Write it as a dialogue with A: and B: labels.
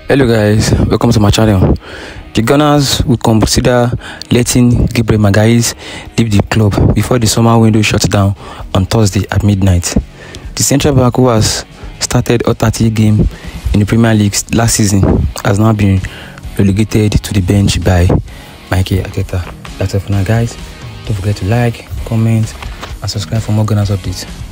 A: Hello guys, welcome to my channel. The Gunners will consider letting Gabriel Magalhães leave the club before the summer window shuts down on Thursday at midnight. The central back, who has started a 30 game in the Premier League last season, has now been relegated to the bench by Mikel Arteta. That's it for now guys. Don't forget to like, comment and subscribe for more Gunners updates.